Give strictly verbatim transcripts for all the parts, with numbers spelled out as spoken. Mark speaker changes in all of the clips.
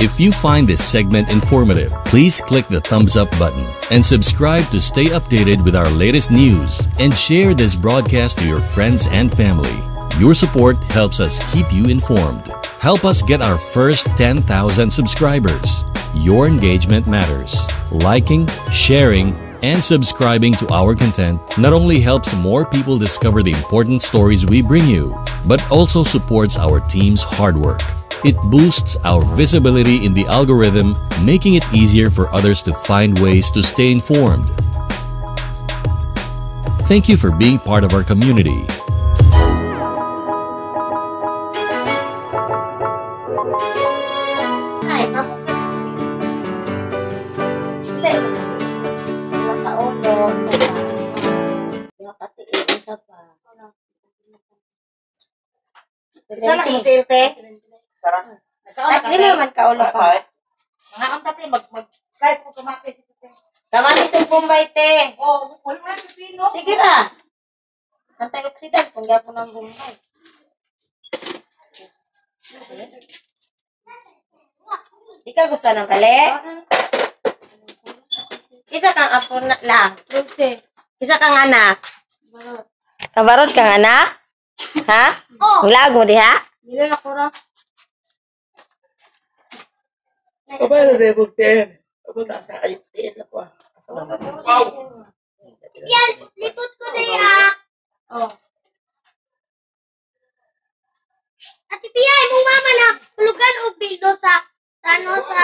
Speaker 1: If you find this segment informative, please click the thumbs up button and subscribe to stay updated with our latest news, and share this broadcast to your friends and family. Your support helps us keep you informed. Help us get our first ten thousand subscribers. Your engagement matters. Liking, sharing, and subscribing to our content not only helps more people discover the important stories we bring you, but also supports our team's hard work. It boosts our visibility in the algorithm, making it easier for others to find ways to stay informed. Thank you for being part of our community.
Speaker 2: Isa lang yung tilte. Sarap.
Speaker 3: Hindi naman kaulo ka.
Speaker 2: Mga ang tati, mag-slice mo kamatis.
Speaker 3: Kamatis yung Bombay, te.
Speaker 2: Oo, wala mo lang pipino.
Speaker 3: Sige na. Antioxidant, kung gapon ng Bombay. Di ka gusto ng kali? Isa kang apo na lang. Isa kang anak. Kabarot kang anak? Ha?
Speaker 2: Oh.
Speaker 3: Ulag mo diha?
Speaker 2: Dili ako ra. Aba na rebog ten. Aba na sa ayot ten ako. Yan, likod ko na ya. Oh. Ati Pia, imong mama na hulugan og bildo sa ano sa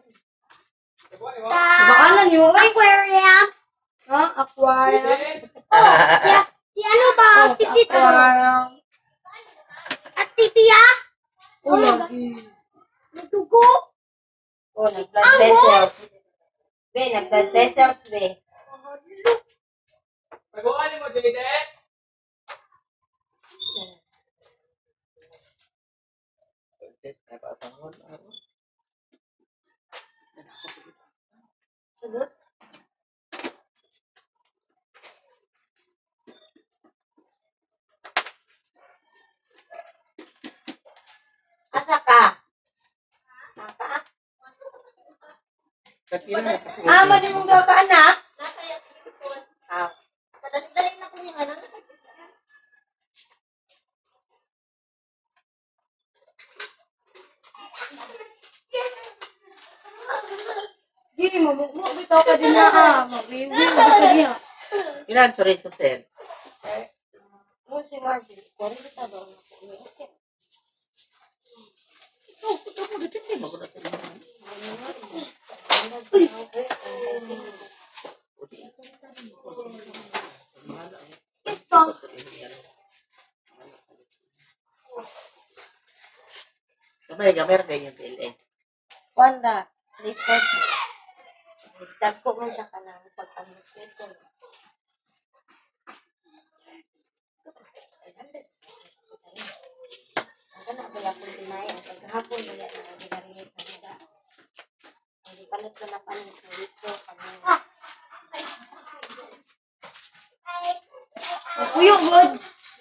Speaker 2: sa
Speaker 3: Baalan niyo,
Speaker 2: aquarium.
Speaker 3: Ha? Aquarium.
Speaker 2: Oh, ya. Si ano ba? Si Tito? At Pia?
Speaker 3: Oh, lagi.
Speaker 2: Nagdugo?
Speaker 3: Oh, nag-blood vessels. Be, nag-blood vessels, be.
Speaker 4: Pag-uwali mo, Jade?
Speaker 3: Sagot? Asa ka? Naka? Ah, mali mong daw ka, anak? Ah.
Speaker 2: Madali-dali na ko niya anak.
Speaker 3: Dili mo, mo bitaw ka din na, ah. Mabiwi mo ka din, ah.
Speaker 2: Ilan chorizo, sir?
Speaker 3: Mo si Marvin, kung kita daw na po. Okay.
Speaker 2: Oh, ito mo, dito mo. Maguna sa mga. Gamay, gamay rin yung tili.
Speaker 3: Wanda, report. Dagko mo sa kanang pagkamit nito. Ang na wala ko dinaya. Paghapon wala na ginarinig na nila. Ang ipalit ko na palit na dito. Kuyo, God!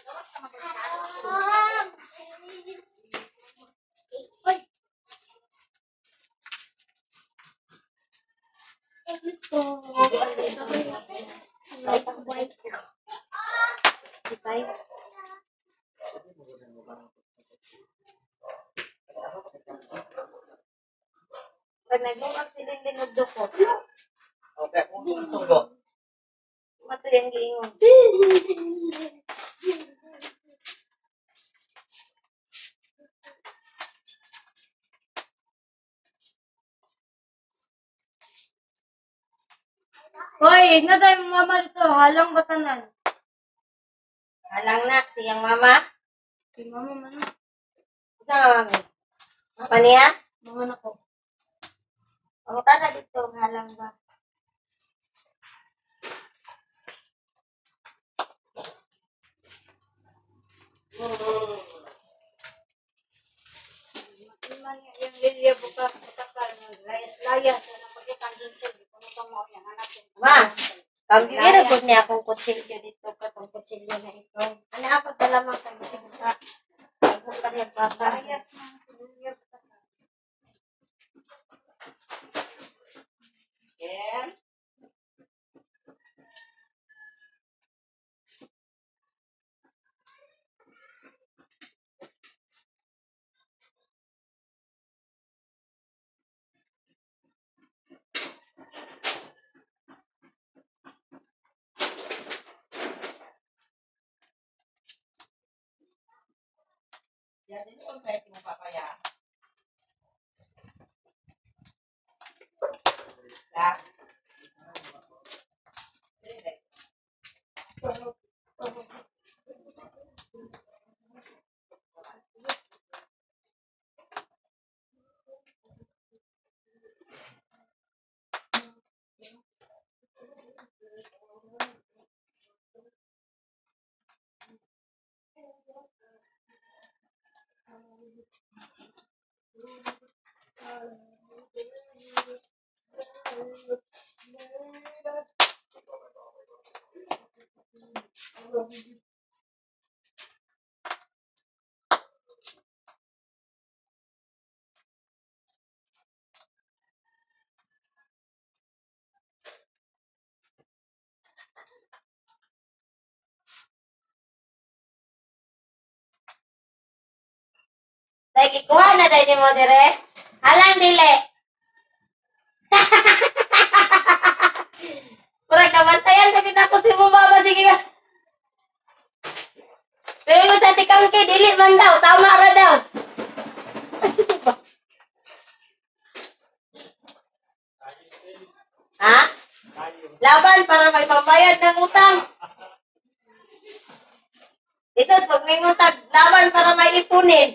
Speaker 3: Pag nagmong accident din ng dukot,
Speaker 2: Okay, kung kung sugo.
Speaker 3: mato yung giingon.
Speaker 5: Hoy, igna tayo mama dito. Halang batanan.
Speaker 3: Halang na, siyang mama.
Speaker 5: Si mama man.
Speaker 3: Isa nga mami. Apa niya?
Speaker 5: Mga anak ko.
Speaker 3: Pamuta na dito, halang ba?
Speaker 5: Yung Lilia buka butakal laya sa napagkitan dito. Kuno pang mo yang anak.
Speaker 3: Ma, kambyo ira gud niya akong kutsilyo dito, katong kutsilyo na ito. Ano ako dala mang kambyo sa ako pa niya baka. Dahil kikuha na dahil mo dire. Alang dili. Murag nabantayan sabi na ako si Bumaba. Sige ka. Pero yung sa tikang kay, dili man daw. Tama ra daw. Ha? Laban para may pambayad ng utang. Isot, pag may utang, laban para may ipunin.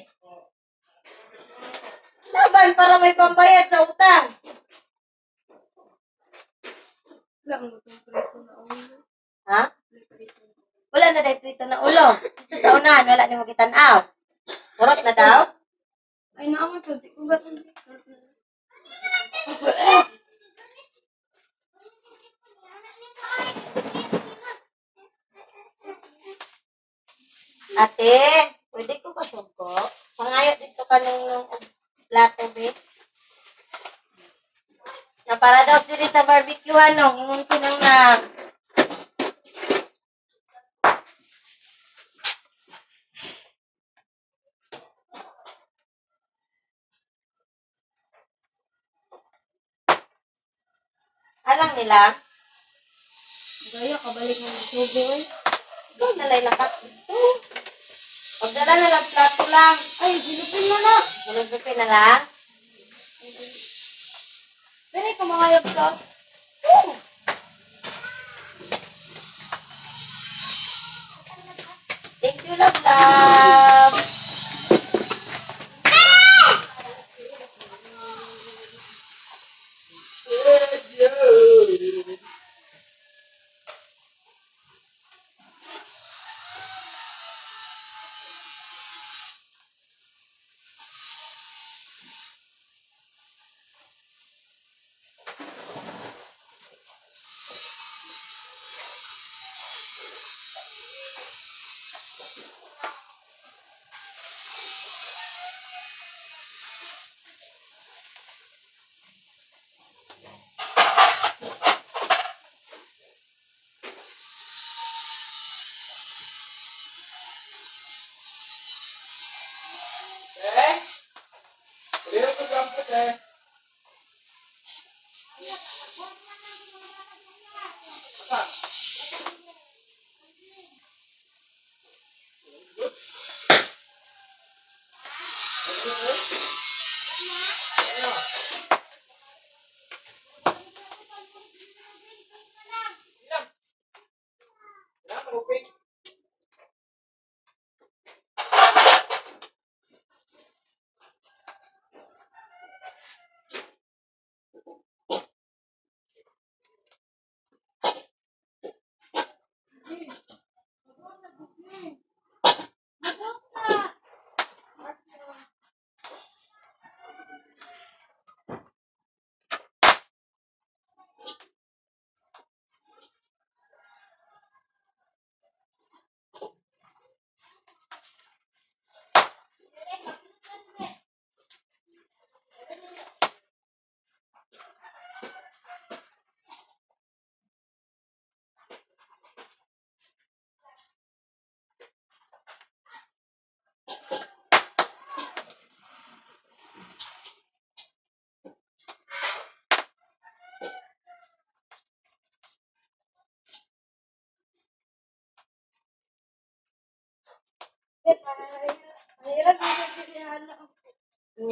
Speaker 3: Laban para may pambayad sa utang. Ha? Wala na dahil prito na ulo. Ito sa unahan, wala ni magkitanaw. Murot na daw?
Speaker 2: Ay, naaman po. Di ko ba ito?
Speaker 3: Ate, pwede ko pasungko? Pangayot dito ka nung plato, be. Na para daw sila sa barbecue, anong, ingon ko nang na... Alang nila?
Speaker 2: Gaya, kabalik mo ng tubo eh.
Speaker 3: Ikaw nalay lakas dito. Pagdala na lang plato lang.
Speaker 2: Ay, silupin mo na.
Speaker 3: Mulupin na lang.
Speaker 2: Pwede ka makayag ka.
Speaker 3: Thank you, love, love.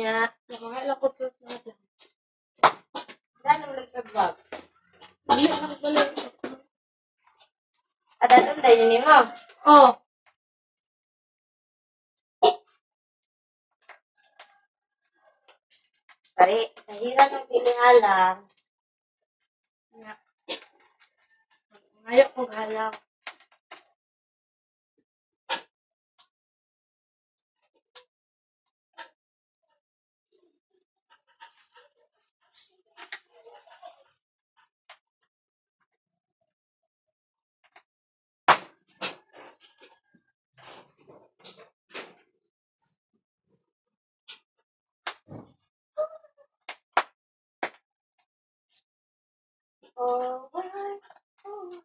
Speaker 3: niya.
Speaker 2: Nakakala ko to sa lang.
Speaker 3: Dano lang kagbag.
Speaker 2: Hindi ako balik.
Speaker 3: Ada doon dahil yun mo.
Speaker 2: Oh.
Speaker 3: Kari, kahiran ng pilihalang.
Speaker 2: Nga. Ngayon ko halaw.
Speaker 3: Oh, why? Oh.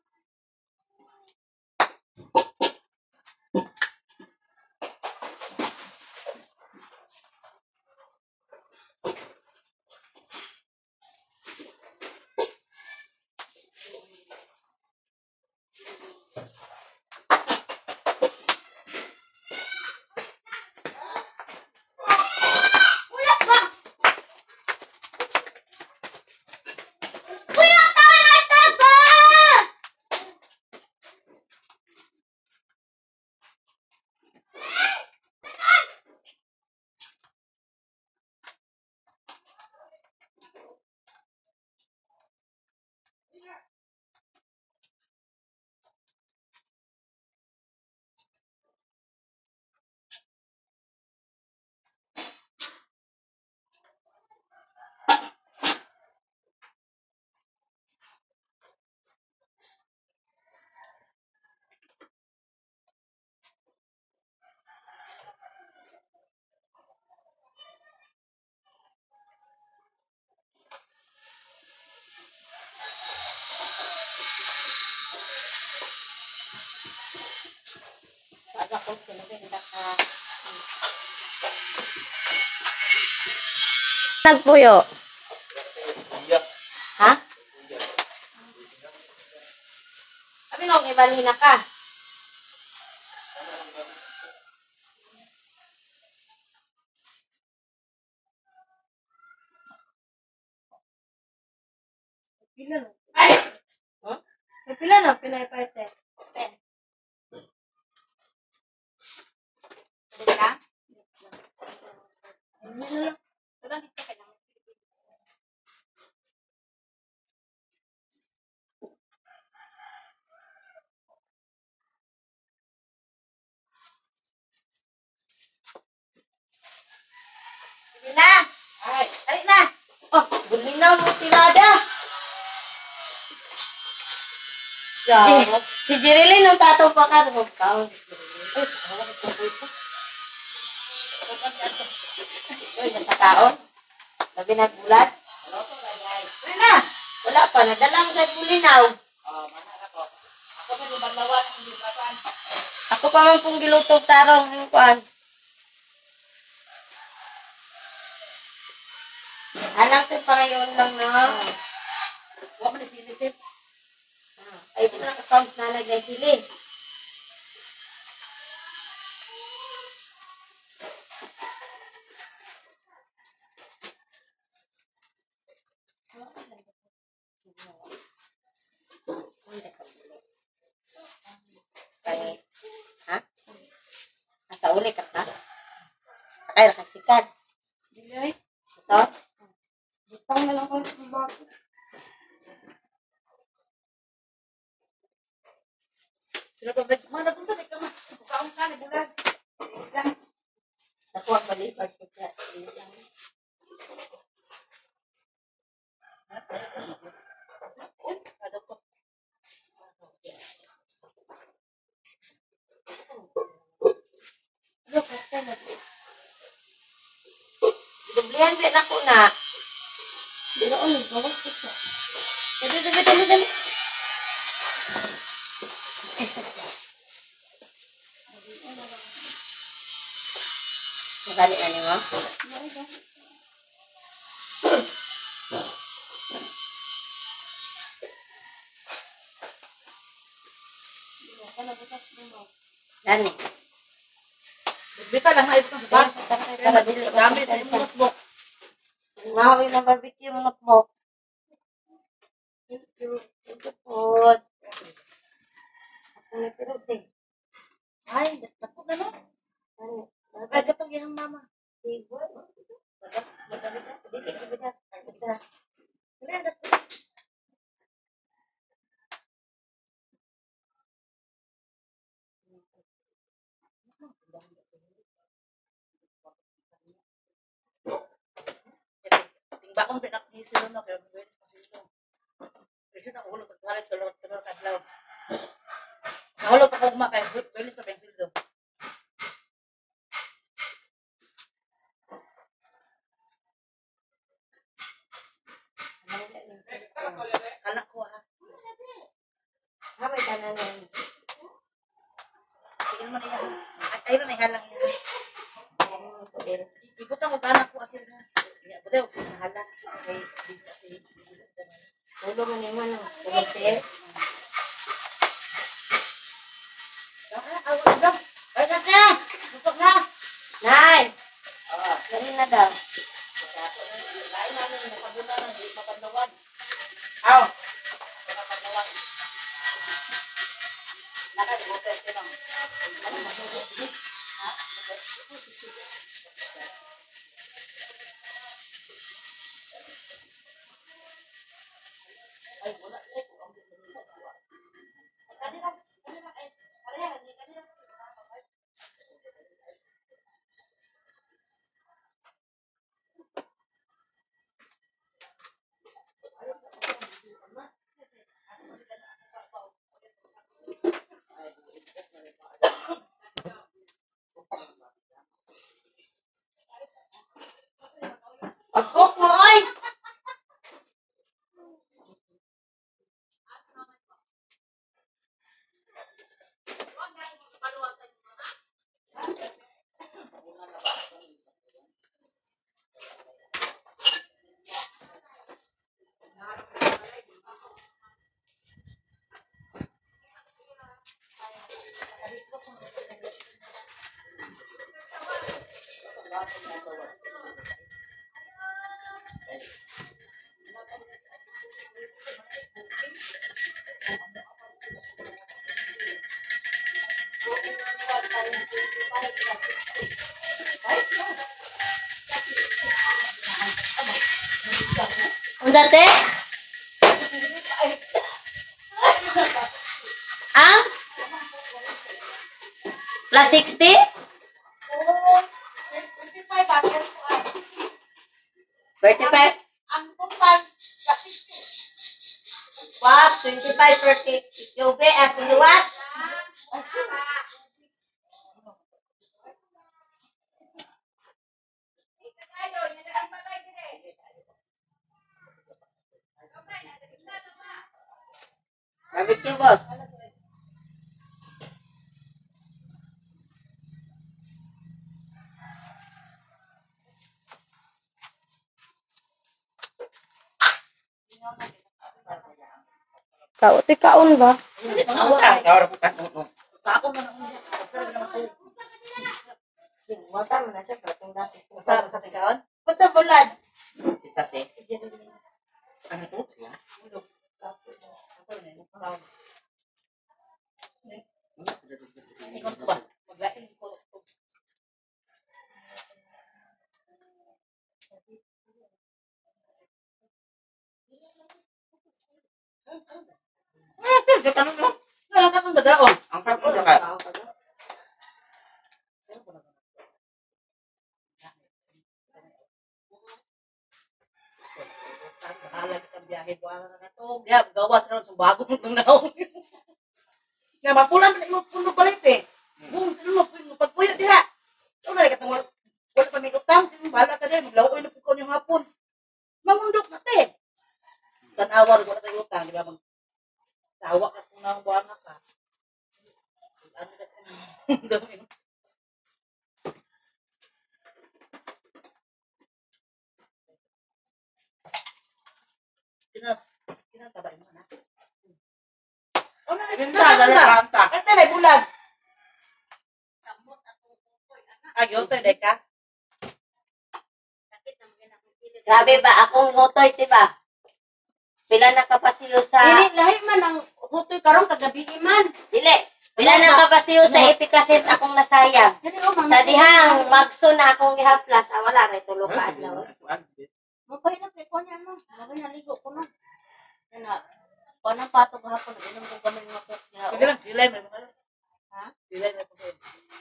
Speaker 2: Wala ba? Wala ka na taba!
Speaker 3: Baga ko sinabi nila ka. Nagpuyo. Ha? Sabi mo, may balina ka.
Speaker 2: Pila na.
Speaker 3: Huh?
Speaker 2: May pila na, pinay-parte.
Speaker 3: Ten.
Speaker 5: Basta?
Speaker 2: Ano na lang.
Speaker 5: Tara, dito ka lang. Sige na! Ay, ay na!
Speaker 3: Oh, bulinaw mo tirada. Si, si Jerilyn nung tataw pa ka. Nung taon. Ay, tawag ko po ito. Uy, nagkataon. Labi na gulat.
Speaker 5: Ay na!
Speaker 3: Wala pa, nadala mo sa bulinaw.
Speaker 5: Ako na yung baglawan, hindi ba pa?
Speaker 3: Ako pa man pong gilutog tarong. Yung kuan. Anak ko pa ngayon lang na.
Speaker 5: Huwag mo na sinisip.
Speaker 3: Ay, ito na account na lagay sili. Kay, ha? Nasa uli ka ka? Sakay ra ka sikat.
Speaker 2: Bilay.
Speaker 3: Ito?
Speaker 2: Butang na lang ko sa bago.
Speaker 5: Sino pa ba? Mana kung saan ka ma? Bukaon ka, nagulag. Lang.
Speaker 3: Nakuha pa din. Pag sikat.
Speaker 2: Ano ka ka na?
Speaker 3: Dublihan din ako na.
Speaker 2: Bila ko na, bawas ko siya.
Speaker 3: Dali, dali, dali, dali. Magali na niyo mo?
Speaker 2: Mari ka. Bila ka na bukas mo.
Speaker 3: Dani.
Speaker 5: Bita lang na ito sa bag.
Speaker 3: Para dili
Speaker 5: Dami sa imong notebook.
Speaker 3: Mahoy ng barbecue mga po. Thank you. Thank you po. Ako na pero sige.
Speaker 5: Ay, dapat na no.
Speaker 3: Ano?
Speaker 5: Ay, katong yung mama.
Speaker 3: Sige. Madami ka. Dili ka ba?
Speaker 5: Isa. Tingbaon din ako ni sila no kaya pwede pa sila. Kasi na ulo pagkalit tulog tulog kadlaw. Nahulo pa ko kumakay, pwede sa pencil do. Anak ko ha.
Speaker 3: Hamay ka na nun.
Speaker 5: Sige naman iya. Ay, ayun na ihalang iya. Ikutan ko tanak ko asin na. Iya, buti ako sa halang. Ay, bisa si.
Speaker 3: Ulo mo ni mo no. Kumite.
Speaker 5: Ay, kasi! Tutok na!
Speaker 3: Nay! Dali na daw.
Speaker 5: Lain namin, nakabuna na, di mapandawan. Aw! Mapandawan. Nakay, hotel ka lang. Ha? Ay, wala. Ay, ang gusto mo. Kanina, kanina, eh, pareha, kanina.
Speaker 3: Pag-cook mo oy! Ang dati? Ang? Plus sixty?
Speaker 5: twenty-five, bakit ko ay.
Speaker 3: thirty-five?
Speaker 5: Ang total, sixty.
Speaker 3: Wow, twenty-five, thirty. Ikaw ba? At what? Barbecue boss. Kauti kaon ba?
Speaker 5: Tako man ako niya. Sabi naman ko.
Speaker 3: Mata mo na siya, pating dati.
Speaker 5: Basta, basta tingkaon?
Speaker 3: Basta bulad.
Speaker 5: Pizza si. Ano to? Siya? Ikon ko ba? Maglain ko. Ah, kaya tanong mo. Nalagatan ba daon? Ang sarap ko ka. Bahala kita biyahe ko ana na to. Ya, gawas na sa bagong tungnaw. Nga mapulan na imo pundo balit eh. Bung sino mo pagpuyo diha. Una ka tungwal. Wala pa may utang, sino bala ka din maglaw ko na yung hapon. Mamundok na te. Tanawar ko na tayo utang, di ba mag tawa kas kung nang buwan ka. Ano kasi na. Kina kina tabay mo na. Oh, na ganda na. Ito na bulag. gyutoy dai ka.
Speaker 3: Grabe ba? Akong hutoy, diba? Pila na kapasiyo sa...
Speaker 5: Dili lahi man ang hutoy karon kagabi man.
Speaker 3: Dili. Pila na kapasiyo sa epikasit akong nasayang.
Speaker 5: Dili o
Speaker 3: Sa dihang magso na akong gihaplas. Ah, wala rin tulog ka adlaw.
Speaker 5: Mabay na kay ko niya no. Mabay na ligo ko no. Yan na. Panang patog hapon inom ko gamay nga ko. Sige lang, silay may mga. Ha? Silay may mga.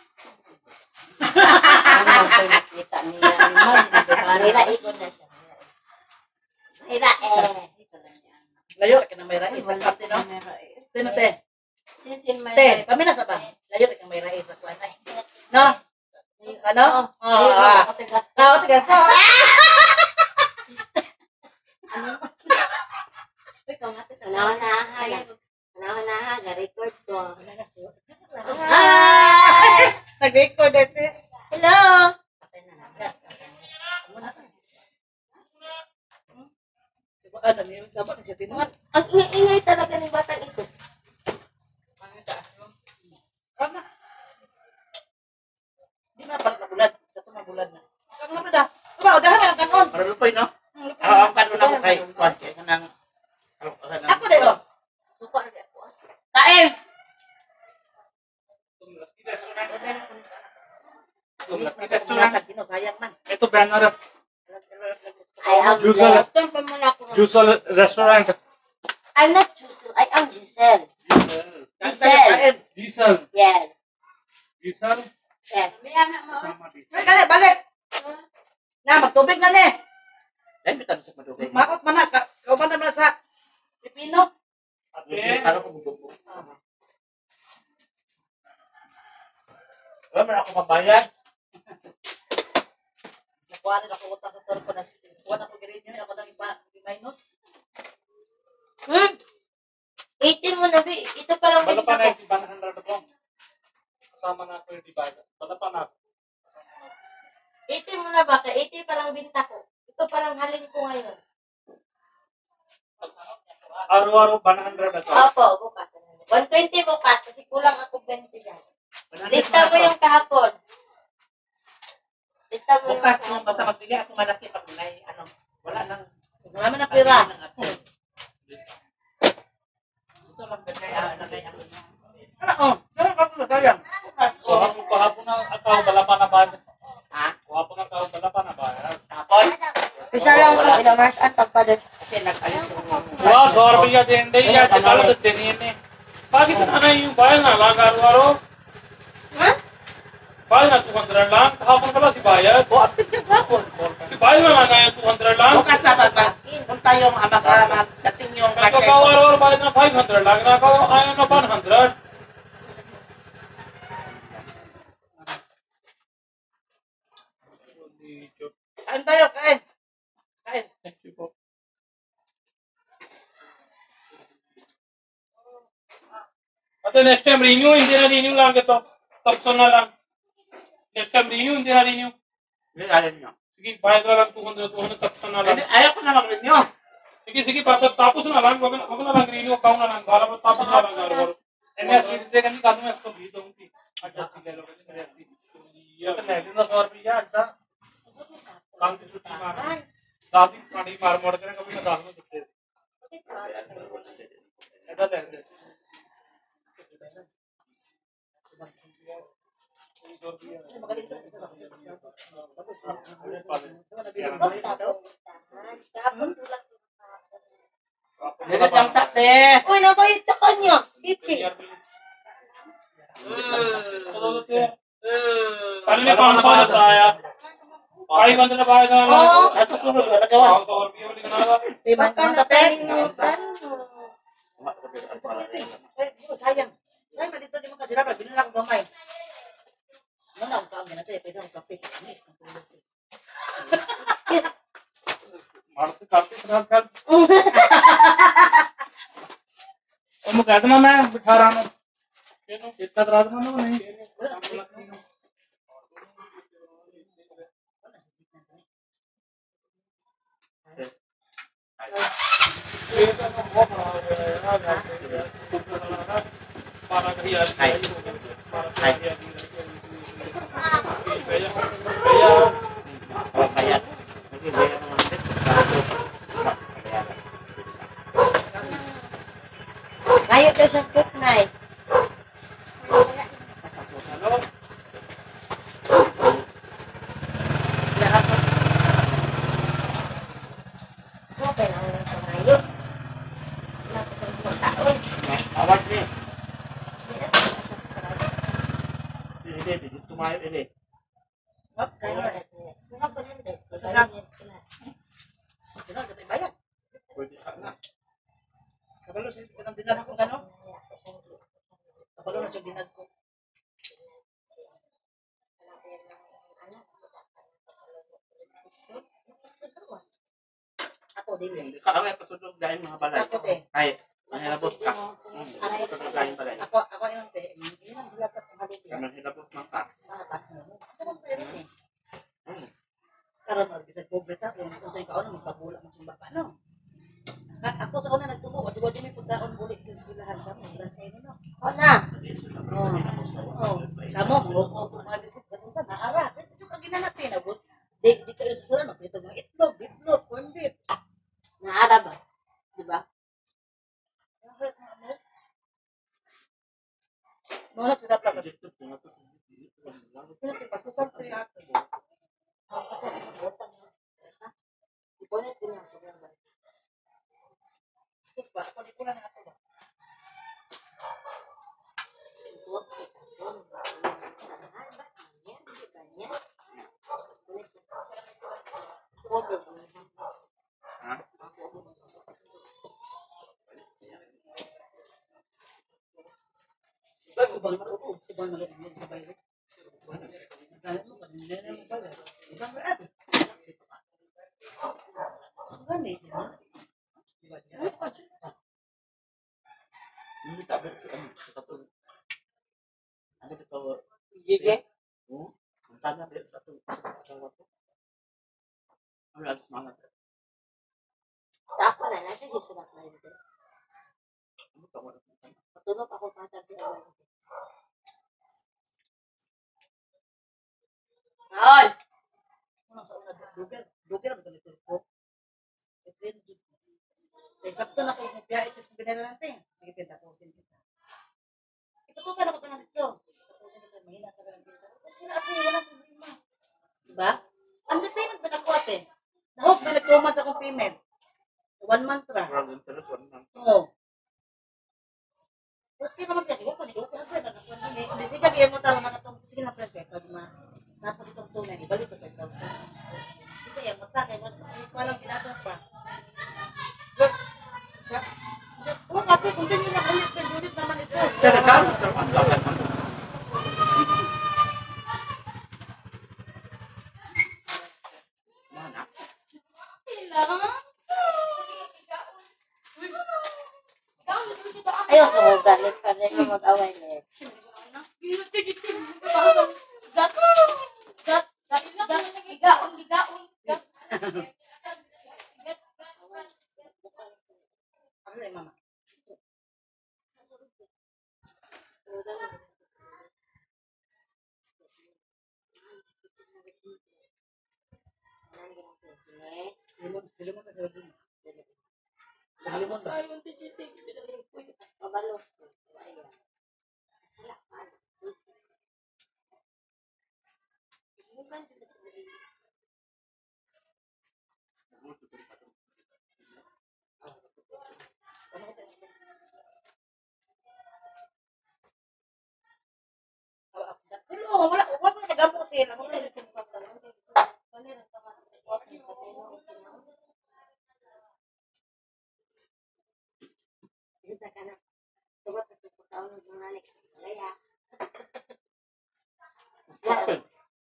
Speaker 3: Ano ko nakita niya? Marira ikot na siya. Marira eh.
Speaker 5: Layo ka na may rais sa kapte no. Tino te.
Speaker 3: Sinsin may
Speaker 5: Te, pamina sa ba? Layo ka may rais sa kuan ay. No. Ano? Oh. Ah, oh, tigas to.
Speaker 3: Anaw na ha. Anaw na ha. Ga-record ko.
Speaker 5: Hi! Nag-record ito.
Speaker 3: Hello!
Speaker 5: Ano niyo sabat siya tinuan.
Speaker 3: Ang ingay-ingay talaga ng batang ito.
Speaker 5: Ano? Di na para na bulan. Sa tuma bulan na. Ang ano da? Tuba, udahan ang kanon.
Speaker 4: Para lupoy, no? Ah, ang kanon ako kay Juan. Kaya kanang...
Speaker 5: Ako dayo.
Speaker 3: Suko na ako. Kain!
Speaker 5: Sayang man.
Speaker 4: Ito, banner.
Speaker 3: I am
Speaker 4: Giselle.
Speaker 3: blessed.
Speaker 4: Giselle Restaurant.
Speaker 3: I'm not Giselle. I am Giselle. Giselle.
Speaker 4: Giselle.
Speaker 3: Yes.
Speaker 4: Giselle.
Speaker 3: Yes.
Speaker 4: Sama di.
Speaker 5: Ay, gali, balik. Na, magtubig na ni.
Speaker 4: Dahil may tanong sa madugay.
Speaker 5: Makot man na. Ka- Kauban naman sa Pipino.
Speaker 4: Ate. Tanong ko bugbog. Wala man ako mabayad.
Speaker 5: Nakuha rin ako utang sa toro ko na kuha na ko girin yun. Ako nang iba, i-minus.
Speaker 3: Hmm? eighteen mo na, Bi. Ito pa lang
Speaker 4: Bala pa
Speaker 3: binta
Speaker 4: na
Speaker 3: ko.
Speaker 4: yung one hundred po. Kasama na ako yung dibada. Bala pa na.
Speaker 3: eighteen mo na ba? eighteen pa lang binta ko. Ito pa lang halin ko ngayon.
Speaker 4: Araw-araw one hundred na to.
Speaker 3: Opo, bukas. one twenty bukas. Kasi kulang ako twenty dyan. Lista mo yung kahapon. Lista mo yung
Speaker 4: Bukas kung
Speaker 3: kahapon.
Speaker 4: basta magbigay ako malaki pag may ano. Wala nang...
Speaker 5: Marami na pira.
Speaker 4: Ng absent. Ito lang kaya nagay ako.
Speaker 5: Ano, oh. Ano ka ito sayang?
Speaker 4: Bukas ko.
Speaker 6: Kahapon kahapon na ataw bala pa na ba?
Speaker 4: Ha?
Speaker 6: Kahapon na ataw bala pa na ba?
Speaker 4: Tapos?
Speaker 3: Isa lang ko. Ilamars at pagpalit.
Speaker 4: Kasi nag-alis yung...
Speaker 6: Wah, सौ रुपया देंगे या चकाल देते नहीं है बाकी तो ना यूं बाय ना लागा वारो
Speaker 3: Ha?
Speaker 6: बाय ना तू hundred lang kahapon pala si bayad
Speaker 4: O, absent yung hapon.
Speaker 6: si bayad na lang yung two hundred lang
Speaker 4: Bukas na ba? Kung tayong mag, magdating yung
Speaker 6: Kalau kau war bayad na five hundred lang na kau ayaw na one hundred
Speaker 5: Kain tayo, kain. Kain.
Speaker 6: Ate next time renew hindi na renew lang ito tapos na lang next time renew hindi na renew
Speaker 4: Alam nyo.
Speaker 6: sige bayad na lang two hundred two hundred tapos na lang
Speaker 4: Ayaw ko na mag-renew.
Speaker 6: sige sige tapos tapos na lang wag na wag na lang renew kau na lang bala tapos na lang garo एने सीधे करनी कादू में इसको भी दूंगी अच्छा सीधे लोग इसमें ऐसी ये तो नहीं ना सौ रुपया अच्छा काम की छुट्टी मार दादी पानी मार मोड़ के कभी ना दाल में दुखते ऐसा ऐसे
Speaker 3: Kahapon sulat.
Speaker 4: Dito lang sa te.
Speaker 3: Uy, nabayad sa kanya. fifty.
Speaker 6: चलो तो
Speaker 3: Hmm.
Speaker 6: कल ने पाँच सौ बताया पाई बंद ना पाया था
Speaker 3: Oo.
Speaker 4: At sa sunod, wala gawas.
Speaker 6: सौ रुपया वाली canola
Speaker 5: Di ba
Speaker 3: Baka
Speaker 5: naman tate?
Speaker 3: nakalimutan mo.
Speaker 5: Ay, oh, sayang. Sayang na dito, di mo kasi rapat. Binila ko gamay. Ano na, ang kaangin natin. Pwede akong kape. Anis, ang tulog ko.
Speaker 6: मारते काफी खराब कर और मुकदमा मैं बिठा रहा हूँ इतना रात में नहीं बारह
Speaker 4: Ay. Ay.
Speaker 6: घड़ी
Speaker 3: ito sa cook na eh.
Speaker 6: Ano?
Speaker 5: Lahat ng
Speaker 3: Okay na lang sa ngayon. Wala ko sa mga taon.
Speaker 7: Awat ni.
Speaker 3: Hindi na ako subscribe.
Speaker 7: Hindi, hindi tumayo ini.
Speaker 5: what kayo na.
Speaker 3: Mga pa lang din. Kaya sila.
Speaker 5: Sino ka tayo bayad?
Speaker 7: Pwede ka na.
Speaker 5: Kabalo sa kanang dinag ko ano? Kabalo na sa dinag ko. Ako din eh.
Speaker 7: Hindi ka away pasudog dahil mga balay.
Speaker 5: Ako te.
Speaker 7: Ay, manghilabot ka. Hmm, pasudog dahil balay.
Speaker 5: Ako ako yung te. Hindi na dapat ang halip
Speaker 7: Kaya
Speaker 5: yan.
Speaker 7: manghilabot man ka.
Speaker 5: Makapas mo. Ano ba yun eh?
Speaker 7: Hmm.
Speaker 5: Karon mag bisag pobre ta kung kung sa ikaw na magpabula mo sa baba no. Ka- Ako sa una nagtubo, at di may pagkaon bulit yung silahan sa mga bras kayo no.
Speaker 3: O na.
Speaker 5: Oo. Oo. Kamo mo ko kung mga bisig sa kung sa naara. Pero ito ka ginanatin na bud. Di di kayo sa sulan magprito mga itlog, bitlog, corn beef.
Speaker 3: Naara ba? Diba?
Speaker 5: Mga sila pa ka.
Speaker 7: Dito, dito, dito.
Speaker 5: Pero ti pasukan ko ya.
Speaker 3: Ako ako nabutan mo. Ipunit ko na ako.
Speaker 5: Tapos ba ako di ko na nato ba.
Speaker 3: Ibot kita. Sanahan ba? Ganyan. Ganyan. Ipunit ko. Ako ba?
Speaker 7: Ha?
Speaker 5: Subang matuto, subang mali mo sa bayo. Dahil mo kanina na mo pala. Ibang raad. Gani di ba? Di ba? Ano pa siya?
Speaker 7: Hindi ka ba sa ano? Sa katulog. Ano ito?
Speaker 3: Sige.
Speaker 7: Oo. Ang sana din sa ito. Sa asawa ko. Ang lalas mga ito.
Speaker 3: Sa ako na. Nasa gusto na kayo dito.
Speaker 7: Ano ka mo?
Speaker 3: Patulog ako patabi awal. Naon!
Speaker 5: Unang sa una, duger. Duger ang ganito ko. Ay, sakto na kayo nagbiyahe sa pinala natin. Sige, pintapusin kita. Ipatukan ako ka na dito. Tapusin kita, mahina ka lang dito. Sila ako, walang problema. Diba? Ang payment ba nakuha, ate? Nahok na nag-two months akong payment. One month ra.
Speaker 7: Parang interest, one month.
Speaker 5: Oo. Okay naman siya. Iwan ko, hindi ko kasi nakakuha niya. Hindi siya kaya mo taro nakatong. Sige na, friend, pag ma... Tapos itong tunay, ibalik ko five thousand. Sige, yan, basta kayo. Hindi ko alam, ginagawa pa. Kung ako, kung ganyan na ulit, ulit naman ito.
Speaker 7: Kaya ka, sa one thousand man. Mana?
Speaker 3: Ayaw sa mga galit pa rin yung mag-away na yun.
Speaker 5: Ano na yung mama? Limon, limon na sa dun. Limon ba?
Speaker 3: Mabalo.
Speaker 5: Hello, wala, wala ko nagamo sila. Wala ko
Speaker 3: Kita ka na. Tugot at pagkakaon ng mga nanik. Malaya. Yan.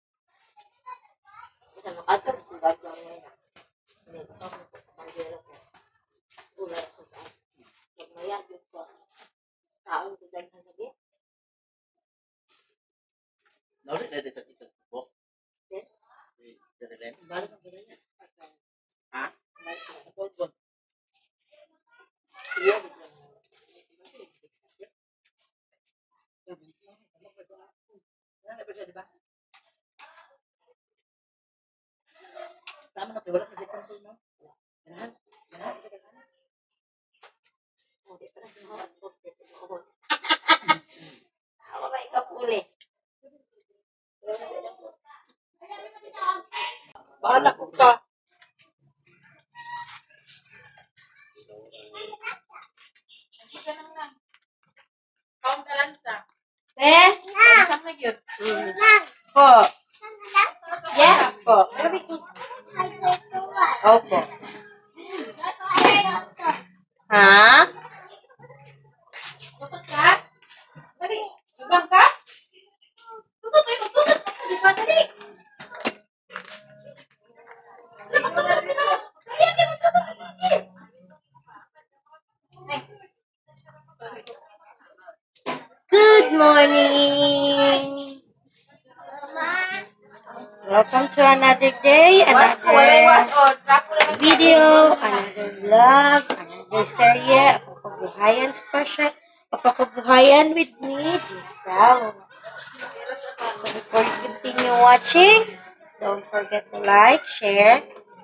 Speaker 3: Kita makatag. Tugad lang ngayon. Hindi ko kami po sa bandero ko. Ulay ko sa pag mayagin ko. Taon ko dahil sa lagi.
Speaker 7: Naulit na din sa tito po.
Speaker 3: Then,
Speaker 7: Dere-len.
Speaker 5: balik ang ganyan.
Speaker 7: Ha?
Speaker 5: Balik ang gold.
Speaker 3: iya.
Speaker 5: Ano ba siya, di ba? Tama na, wala kasi control mo. Ganahan, ganahan, ganahan.
Speaker 3: Hindi pa na sinuha. Ako
Speaker 5: Eh? Po. Yes po. Opo. Ha? Tutot ka? Dali. Ibang ka? Tutot eh. Tutot. Di ba? Dali. Good morning. Welcome to another day, another video, another vlog, another serye, Kabuhayan special, Kabuhayan with me, Giselle. So before you continue watching, don't forget to like, share,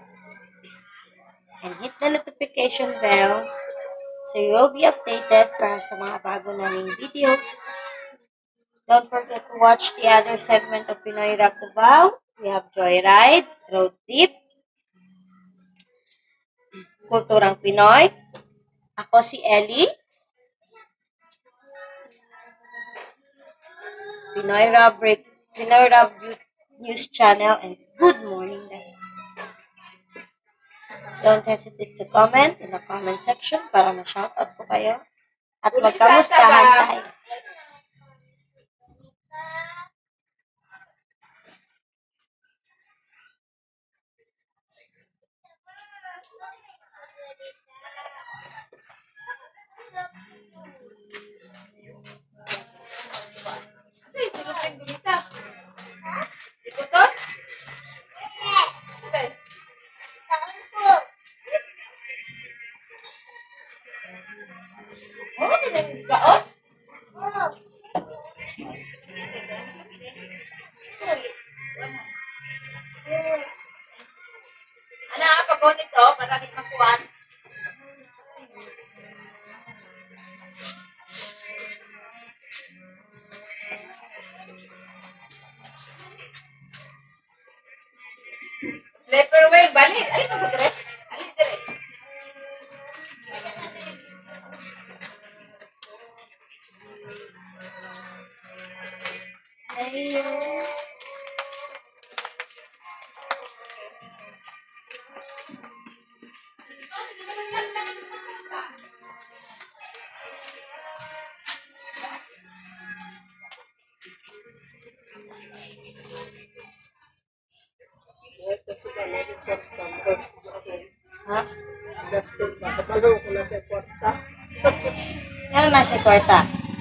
Speaker 5: and hit the notification bell so you will be updated para sa mga bago naming videos. Don't forget to watch the other segment of Pinoy Rock Cubao. We have Joyride, Road Trip, Kulturang Pinoy. Ako si Ellie. Pinoy Rob, Pinoy Rob News Channel, and Good Morning Dad. Don't hesitate to comment in the comment section para ma-shoutout ko kayo at magkamustahan tayo.
Speaker 3: Ano ang pag nito para di makuan? Slipper way, balik. Alin mo dire? Alin dire?
Speaker 5: Ayun. Ha? Ano na siya kwarta?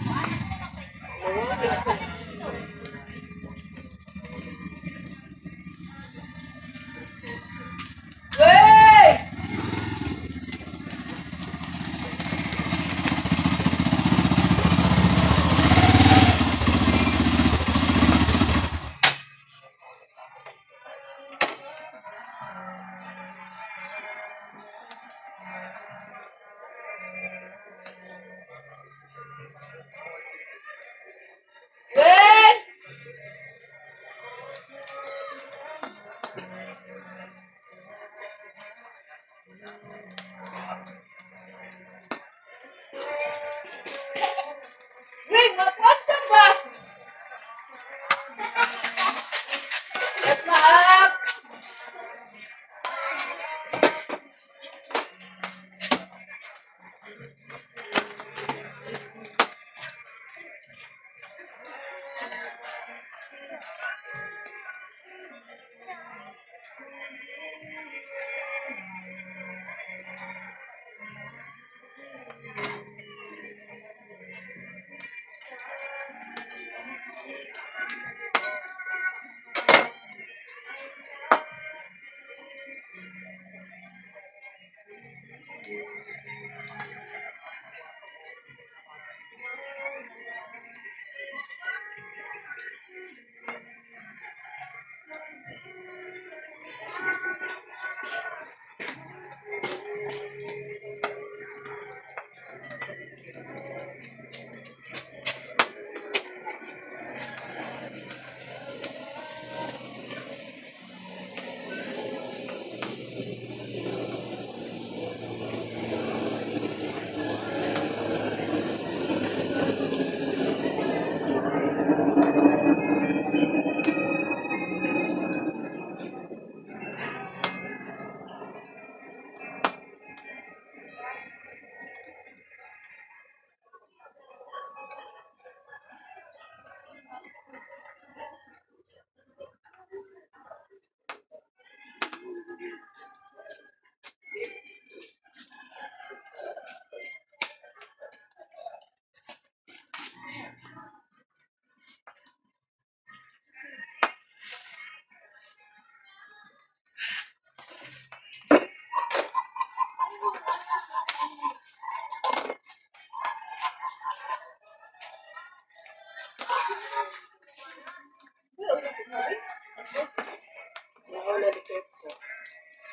Speaker 3: Wait, makuan ka ba? Let's maak.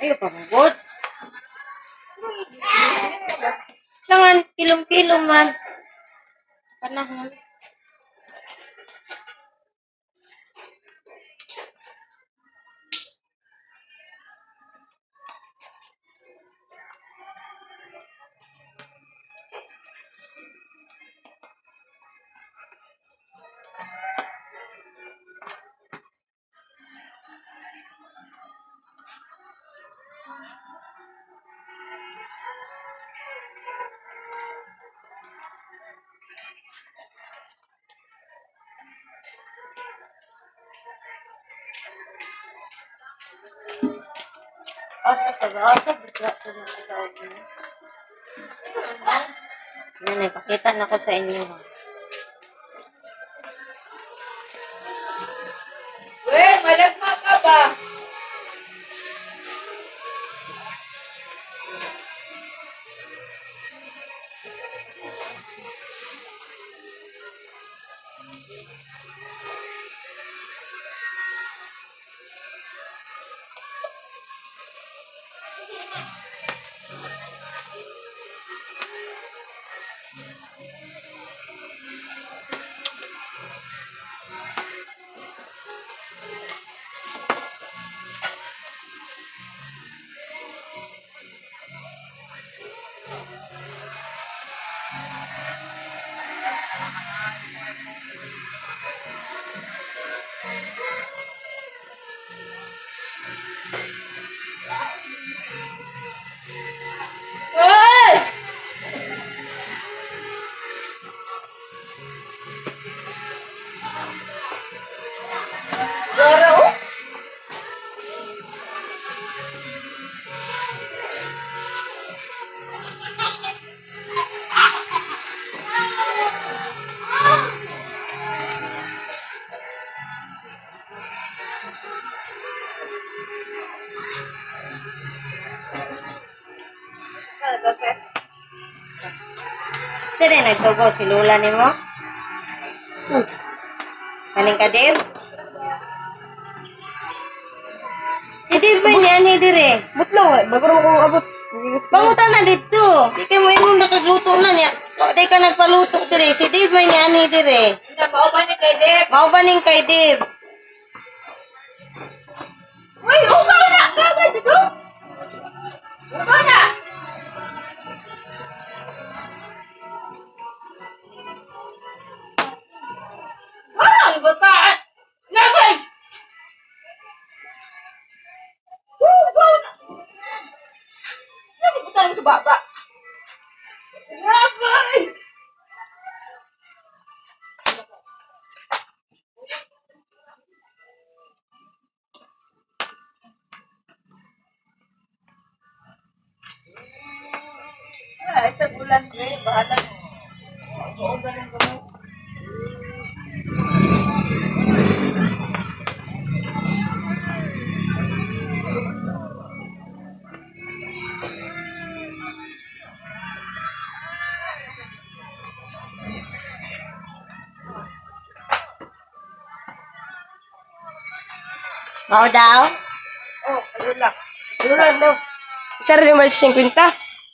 Speaker 2: Ayaw pa magod. Langan, kilom-kilom man. Panahon. Asa taga-asa, bigla ko na sa tawag mo. Yan, ipakita na ko sa inyo. Ha?
Speaker 3: Well, malagma ka ba?
Speaker 2: Sino yung nagtugo? Si Lula ni mo? Uh. Kaling ka, Dave? Si Dave ba niyan? Hindi rin.
Speaker 5: But lang, eh. Bago ko abot.
Speaker 2: Pangutan na dito. Di kayo mo yung nakagluto na niya. Di ka nagpaluto dire. Si Dave ba niyan? Hindi rin.
Speaker 3: Hindi, maubanin kay Deb.
Speaker 2: Maubaning kay Dave.
Speaker 3: Uy, ugaw na! Gagad dito! Ugaw na! Parang bataan! Nagay! Ugaw na!
Speaker 5: Hindi ko tayo sa baba.
Speaker 3: Nagay!
Speaker 5: Ah, ito ulan ko eh. Bahala mo. Oo, ganun ko mo.
Speaker 2: Mau daw?
Speaker 5: Oh, ayun lang. Ayun lang daw.
Speaker 8: Sir, yung may singkwenta.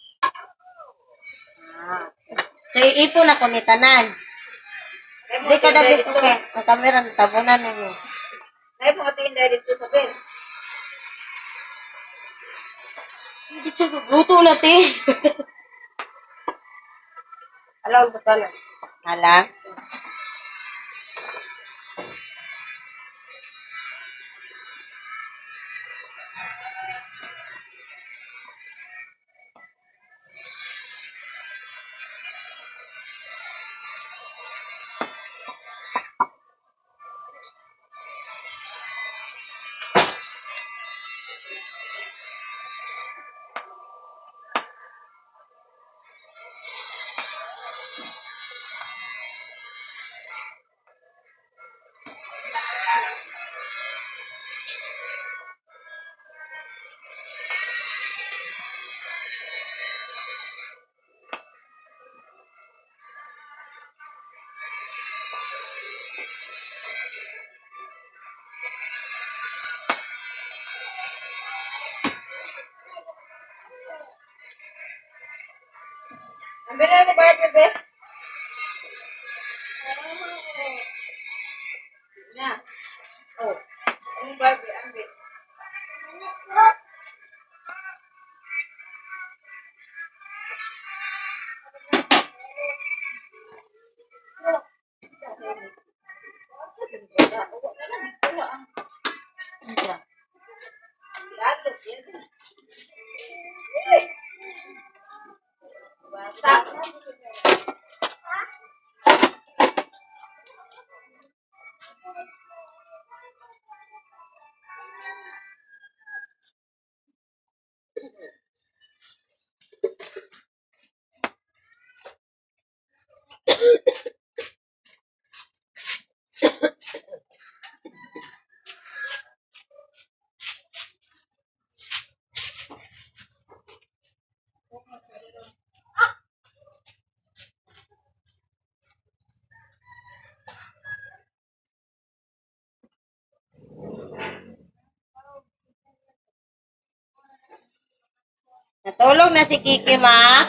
Speaker 2: So, ipon ako ni Tanan. Di ka dapat ko kaya. Ang kamera, tabunan ninyo.
Speaker 3: Ay, mga tingin dahil dito sa bed.
Speaker 2: Luto na, ti.
Speaker 8: Alam ko pala.
Speaker 2: Hala.
Speaker 3: Ambil na ni Barbie, be. Na. Oh. Ang Barbie, ambil. Natulog na si Kiki, ma.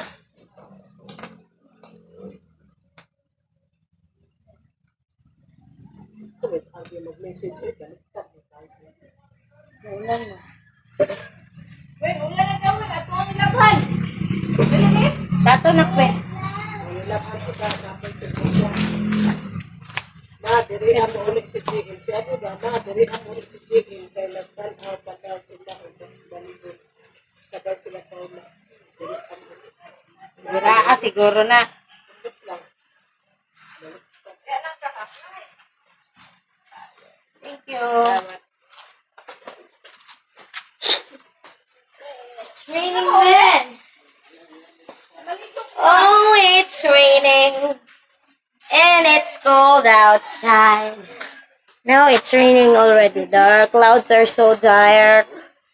Speaker 3: Ulan mo. Uy, ulan na daw. Ato ang ilabhan. Dato na, kwe.
Speaker 5: Ilabhan ko sa kapal sa Kiki. Ma, diri ang ulit si Kiki. Siya po ba, ma, diri ang ulit si Kiki. Kaya nagtan ang pataw sila. Balibot. Sabay sila kaula. Diri ang ulit.
Speaker 3: Giraa siguro na. Thank you. It's raining then. Oh, it's raining. And it's cold outside. Now it's raining already. The clouds are so dark.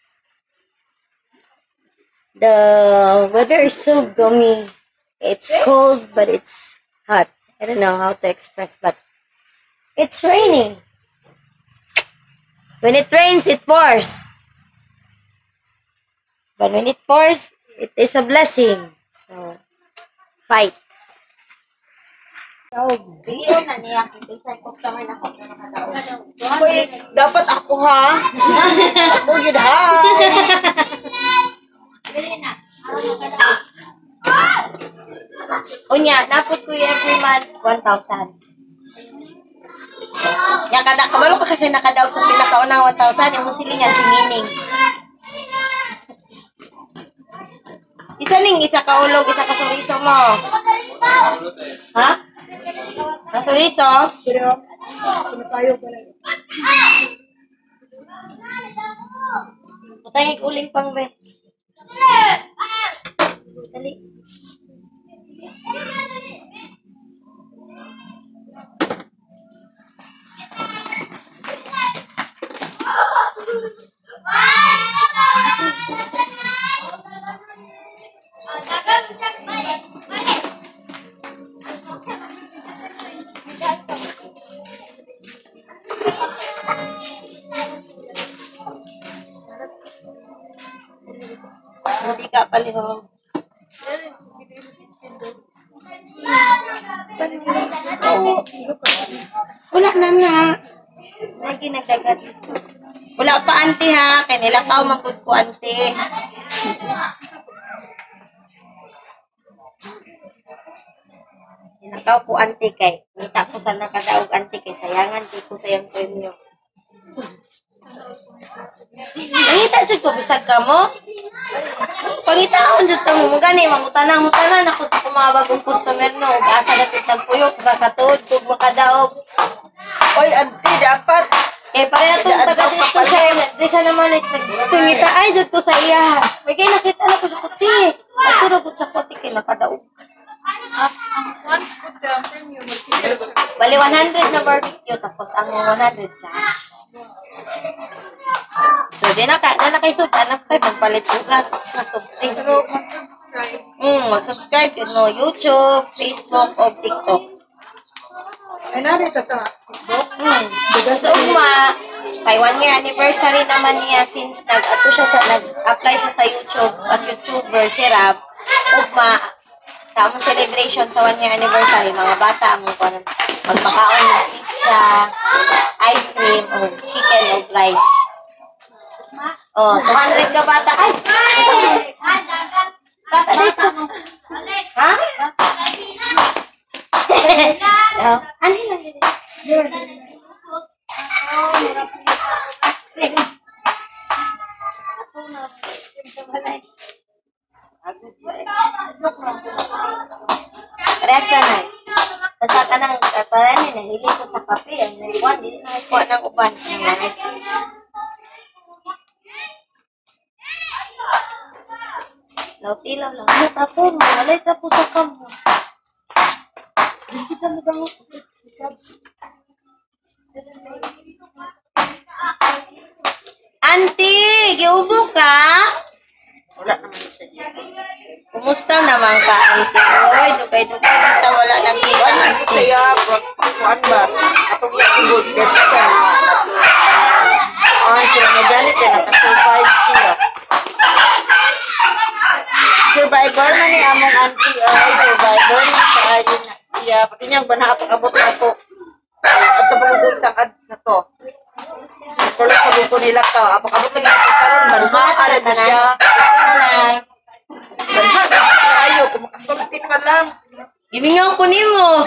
Speaker 3: The weather is so gummy. It's cold, but it's hot. I don't know how to express, but it's raining. When it rains, it pours. But when it pours, it is a blessing. So, fight. Biliyon na niya. Kisay customer na ako.
Speaker 5: Uy, dapat ako ha. Ako yun ha.
Speaker 3: Unya, napot ko yung every month, one thousand. Nya kada kabalo ka kasi nakadaog sa pinakaunang one thousand, yung musilingan si Nining. Isa ning isa ka ulog, isa ka suriso mo. Ha? Sa suriso?
Speaker 5: Pero, pinatayo ka lang.
Speaker 3: Patay uling pang be. Dali. Hindi ka palihog. Wala na na. Lagi nagdagat. Wala pa, auntie, ha. Kaya nilakaw magod ko, auntie. Nilakaw ko, auntie, kay. Nita ko sa nakadaog, auntie, kay sayangan, di ko sayang premyo. Nangita dyan ko, bisag ka mo? Pangitaon dyan ka mo, gani, mamutanan-mutanan ako sa mga bagong customer, no. Asa na pitang puyok, kakatod, kung makadaog.
Speaker 5: Uy, auntie, dapat.
Speaker 3: Eh, pareha itong taga dito siya, di siya naman, pangita, ay, dyan ko sa iya. May kayo nakita na ko sa kuti. At turog ko sa kuti, kay nakadaog. Bali, one hundred na barbecue, tapos ang one hundred siya. So, di na ka, na nakaisod, anak kayo, magpalit ko na, na soft drinks. Pero, mag-subscribe. Hmm, mag-subscribe yun, no, YouTube, Facebook, o TikTok.
Speaker 5: Ay, narito sa Facebook.
Speaker 3: Hmm, diga sa uma, Taiwan year anniversary naman niya since nag-ato siya sa, nag-apply siya sa YouTube as YouTuber, si Rab. Ugma, sa among celebration sa one year anniversary, mga bata mo ko magpakaon ng pizza, ice cream, o chicken, o rice. Oh, two hundred ka bata. Ay! Bata dito. Ha? Oh, ano lang dito? Parehas na na. Basta ka ng kataran na hili ko sa kape. Ang naiwan, hindi na naiwan ng uban. Lautilaw lang. Ano tapo mo? Walay tapo sa kamo. Hindi kita mo kamo. Auntie, giubo ka?
Speaker 5: Wala naman siya dito.
Speaker 3: Kumusta naman ka, auntie? Oy, dugay-dugay kita wala nagkita,
Speaker 5: Wala ko
Speaker 3: auntie.
Speaker 5: saya, kuan ba? Atong yung good ganito ka na. Ang sila na ganit eh, nakasurvive siya. Survivor man ni among auntie, ay survivor man sa ayon na siya. Pati niyang banapag-abot na po. At kapagugol sa ad na to. Kulit pagugol nila to. Apag-abot na ganito karon, banapag na siya.
Speaker 3: Nanay,
Speaker 5: Banapag na kayo, kung makasulti pa lang.
Speaker 3: ibingaw ko nimo.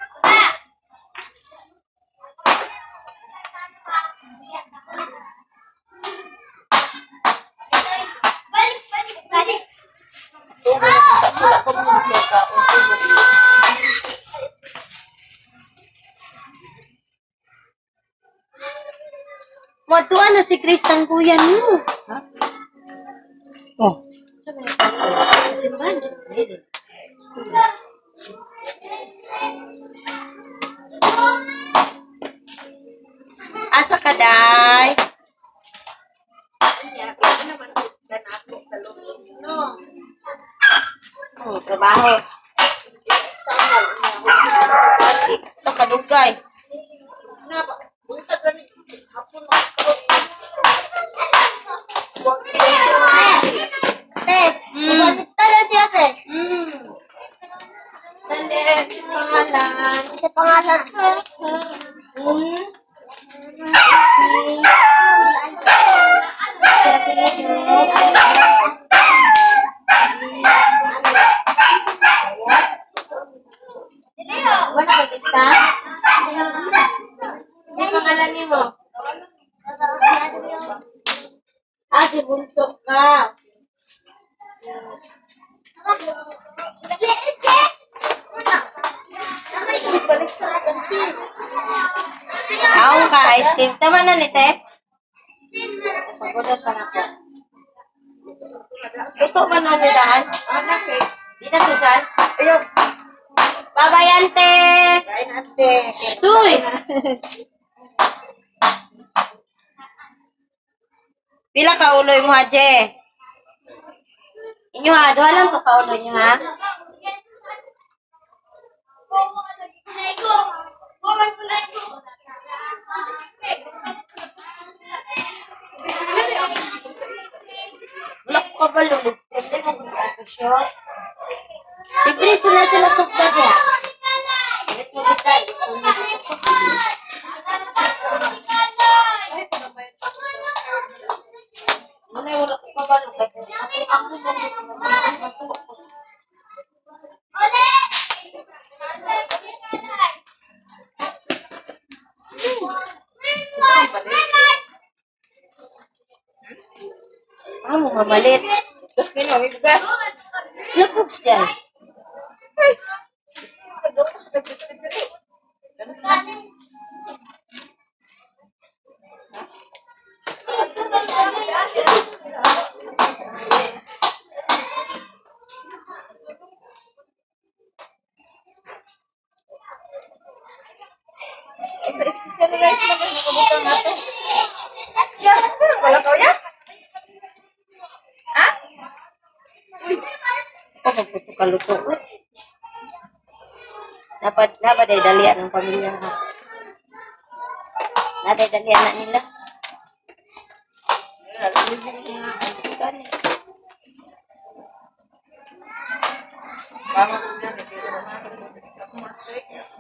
Speaker 2: Balik, balik, balik.
Speaker 5: Wala ko mo ka.
Speaker 3: Matuan na si Kristang kuya mo.
Speaker 5: Oh.
Speaker 3: Sabi niya, sa simbahan siya. Hindi. Asa ka, Day? Oh, trabaho. Ito, kadugay.
Speaker 2: Te, umalis tala siya, te.
Speaker 3: Mm. Dali, pangalan.
Speaker 2: Sa pangalan.
Speaker 3: Mm. Wala ka lista? Ano pangalan niyo mo? Ah, si Bunso ka. Aong ka, ice cream. Tama na ni Te? Pagulot pa na ko. Ito ba na nilaan? Di na Susan?
Speaker 5: Ayun.
Speaker 3: Babayante!
Speaker 5: Kain ate.
Speaker 3: Tuy! Pila ka uloy mo ha, Je? Inyo ha, duha lang to ka uloy nyo ha? Wala ko ka ba lulog? Hindi mo kung sa kusyo. Libre ko na sila sukta niya. Ulit mo kita. Wala, wala ko ka ba lulog? Ako, ako mo lulog. Ah, mo mamalit.
Speaker 5: Gas nino, may gas.
Speaker 3: Lapugs dyan.
Speaker 5: Special rice na kasi kabutang natin. Wala ka ya? Ha?
Speaker 3: Ako magputo ka luto. Dapat, dapat ay dalian ng pamilya ha. Dapat ay dalian na nila.
Speaker 5: Bangat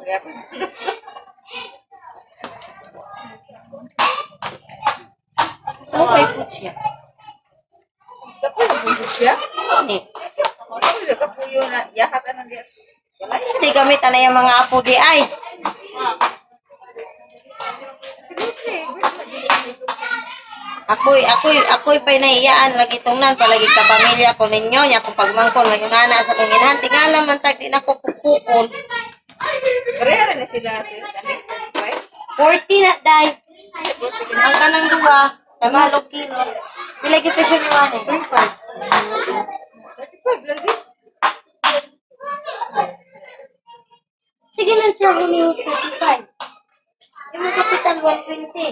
Speaker 3: Okay po siya.
Speaker 8: Kapuyo po siya.
Speaker 3: Ni.
Speaker 8: Kapuyo, kapuyo na. Yahat na diya.
Speaker 3: Hindi gamit na yung mga apo di ay. Ako'y, ako'y, ako'y pa naiyaan lagi tungnan palagi ka pamilya ko ninyo nya kung pagmangkon mayunana sa kong inhan tingala man tag di na ko pupukon.
Speaker 8: Karera na sila sa kani.
Speaker 3: forty na day. Ang kanang duwa, tamalog kilo. Pila gyud presyo ni Juan? twenty-five. Sige lang siya muni thirty-five. Yung mga kapital one twenty.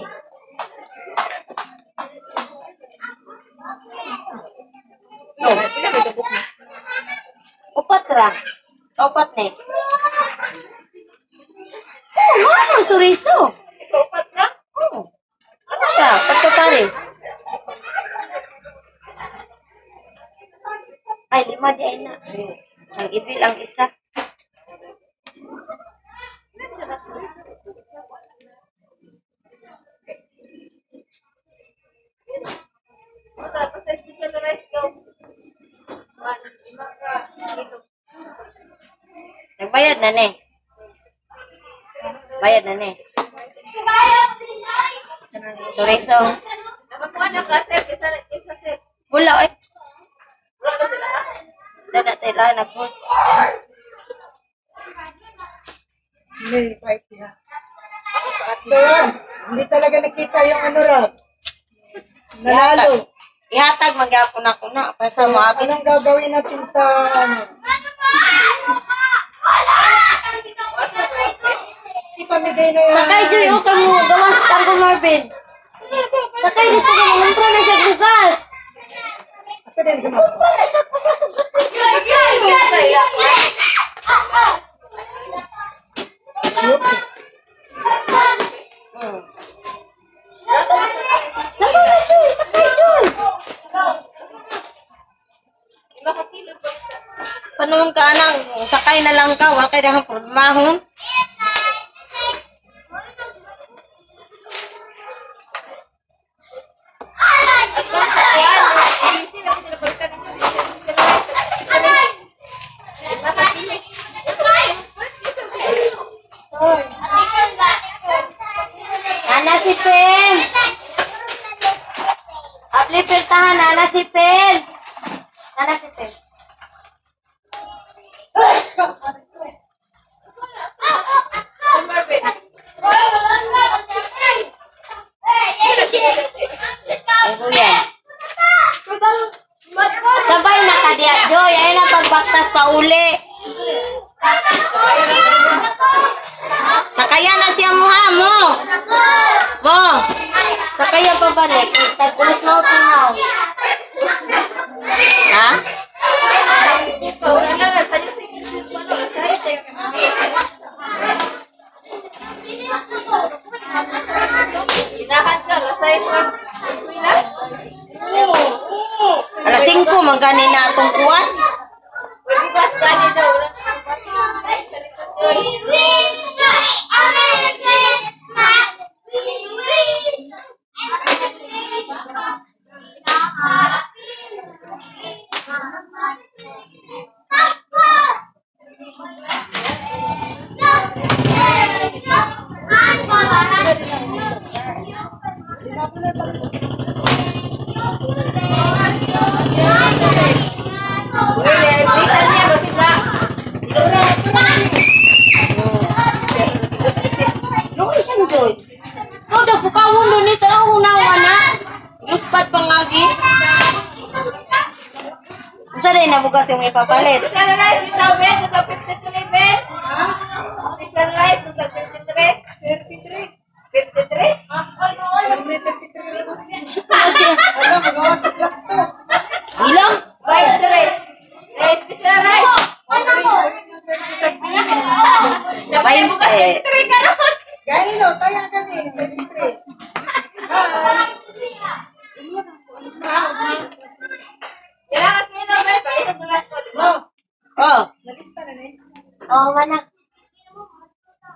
Speaker 3: No,
Speaker 8: Pila ba ito book mo?
Speaker 3: upat ra. Upat ni. Oh, ano suriso?
Speaker 8: Ikaw upat lang?
Speaker 3: Oh. Ano ka? Pato pare. Ay, lima di ay na. Ang ibil ang isa.
Speaker 8: O tapos sa special rice ko. One, lima ka. Ito.
Speaker 3: Nagbayad na ni. Bayad na ni. Suriso.
Speaker 8: Nakakuha na ka, sir. Isa, isa, sir.
Speaker 3: Wala eh.
Speaker 8: Wala ka sila ka?
Speaker 3: Dada tayo lang nagsun.
Speaker 5: May fight niya. Sir, hindi talaga nakita yung ano raw. Nanalo.
Speaker 3: Ihatag magyapon ako na. Pasa mo agad.
Speaker 5: Anong gagawin natin sa ano? Ipamigay na yan.
Speaker 3: Sakay Joy, o kamo gawas kang Marvin. Sakay dito ka mangumpra na siya bugas.
Speaker 5: Asa din siya mga?
Speaker 3: Hmm. Sakay Joy, sakay Joy.
Speaker 8: Lima ka kilo po.
Speaker 3: Panahon ka anang sakay na lang ka, wa kay dahang pormahon. Nana si Pen. Apli pertahan Nana si Pen. Nana si Pen. Ano yan? Sabay na ka diya, Joy. Ayun na pagbaktas pa uli. Sakaya na siya mo ha, mo. Mo. Sakaya pa balik. Tagpulis mo ito na. Ha?
Speaker 8: Ikaw, ano nga, sa'yo sa inyo, ano, sa'yo sa'yo ka na. Hinahan ka, lasay sa eskwela.
Speaker 3: Alas singko, maganin na itong kuwan.
Speaker 8: Uy, bukas gani daw.
Speaker 3: Lokoy siya mo, Joy. Ikaw daw, bukawon doon ito. Ang unaw, anak. Luspad pang agi. Masa rin nabugas yung ipapalit.
Speaker 8: Special rice, bitaw, Ben. Ito, fifty-three, Ben. Special rice, ito, fifty-three.
Speaker 5: thirty-three.
Speaker 8: fifty-three?
Speaker 3: Ano siya?
Speaker 5: Alam, magawatas lang ito.
Speaker 3: Ilang?
Speaker 8: five three. Eh, special rice.
Speaker 3: Bayin ka eh.
Speaker 8: fifty-three ka naman.
Speaker 5: Gani no, kaya kami. thirty-three.
Speaker 8: Kailangan nyo na, Ben. Palitan mo lang po.
Speaker 5: No,
Speaker 3: Oh.
Speaker 5: nalista na na eh.
Speaker 3: Oh, mana.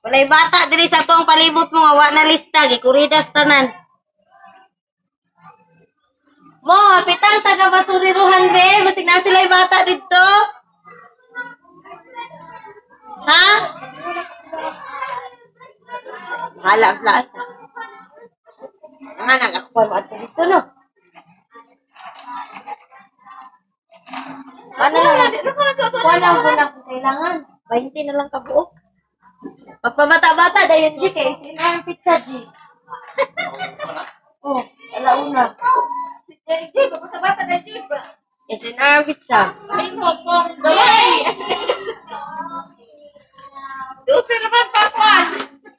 Speaker 3: Walay bata diri sa tuang palibot mo, wa na lista, gikuridas tanan. Mo, pitang taga basuriruhan be, basig na sila'y bata dito. Ha? Hala, blaan. Nga nang ako pa mo ato dito, no? Ano lang, wala lang po na kailangan. twenty na lang kabuo. Pagpabata-bata, dayon di kay sila ang pizza di. Oh, alauna.
Speaker 8: Jadi, Jay, bata-bata na Jay ba?
Speaker 3: Eh, sila ang pizza.
Speaker 8: Ay, mo kong gaway. Dutse naman, pakuan.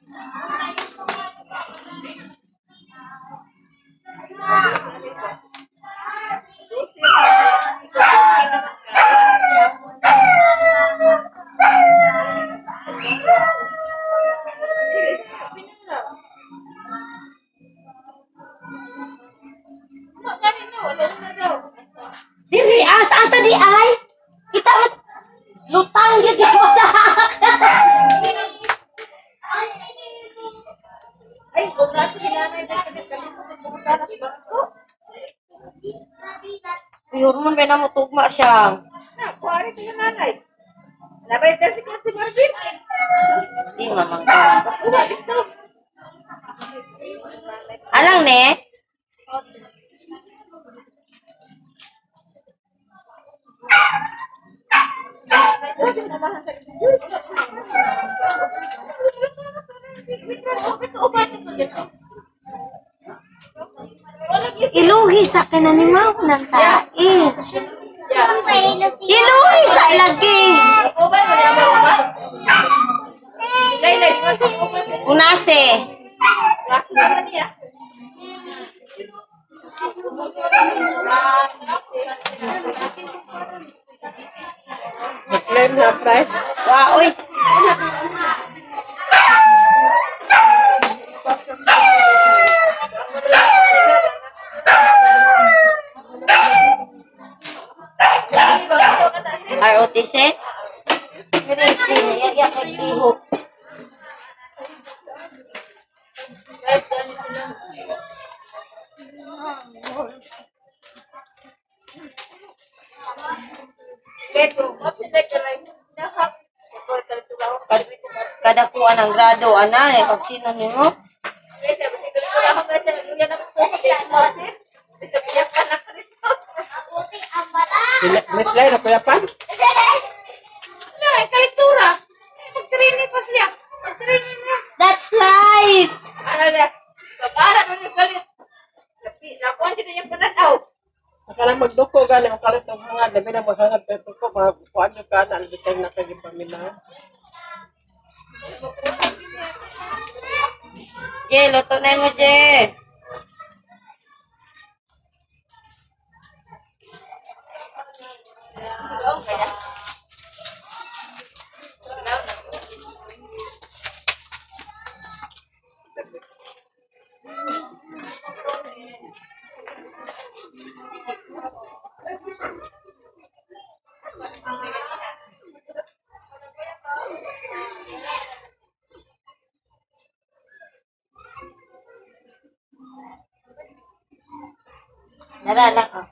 Speaker 3: Diri, asa asa di ay. Kita mat lutang gyud yung wala.
Speaker 8: Ay, kung nato ginanay na kami kami pumunta na sa barko.
Speaker 3: Pure man ba na mo tugma siya.
Speaker 8: Na, kuwari ko yung nanay. Labay ka si Kasi Marvin.
Speaker 3: Di mamang ka.
Speaker 8: Uwa, ito.
Speaker 3: Alang ne? Iluhi sa kinanimaw ng tais.
Speaker 2: Saan pa ilo si
Speaker 3: Iluhi sa lagi.
Speaker 8: Uban mo niya ba? Laylay, di ba sa uban sa
Speaker 3: Unase.
Speaker 8: laki naman niya?
Speaker 3: Claim na price. Wow, uy. R O T C? Pero sino, yayak ay ihok.
Speaker 8: Keto, mapsinday ka lang. Nahap. Ikaw, kalitulang ako.
Speaker 3: Kad kada kuan ang grado ana eh kung sino nimo.
Speaker 8: Yes, sabi si kalitulang ako kasi luya na po ko din mo sir. Kasi kapiyak ka na ka rito.
Speaker 2: Puti ang bala.
Speaker 7: Miss Lai, napayapan?
Speaker 8: No, ay kalitura. Magkarini pa siya. Magkarini niya.
Speaker 3: That's life.
Speaker 8: Ano na? Pagkalat mo yung galit. Lapi, lakuan din niya pananaw.
Speaker 7: Nakalang magduko gani ang kalit ng mga labi na maghanap pero ko makuan yung kanan bitang nakaging pamilya.
Speaker 3: Je, luto na mo je. Dara lang oh.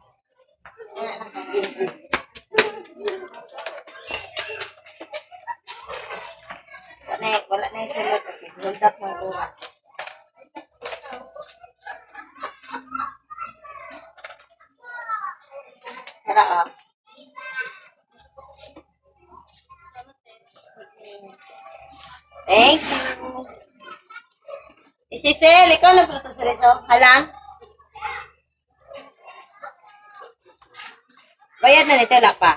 Speaker 3: Wala na, wala na yung silot. Hold up ng uwa. Dara oh. Thank you. Isisel, ikaw na pala ito sa reso. Halang? Bayad na nito, wala pa.